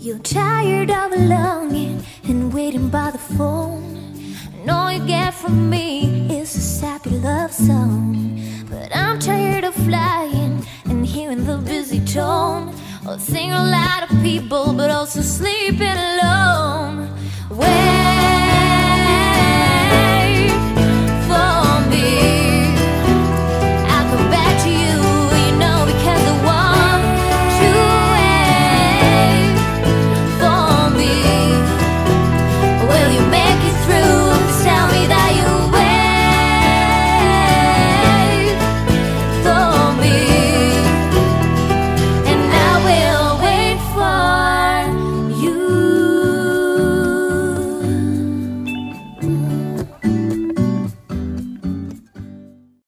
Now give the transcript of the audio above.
You're tired of longing and waiting by the phone, and all you get from me is a sappy love song. But I'm tired of flying and hearing the busy tone, of seeing a lot of people but also sleeping alone.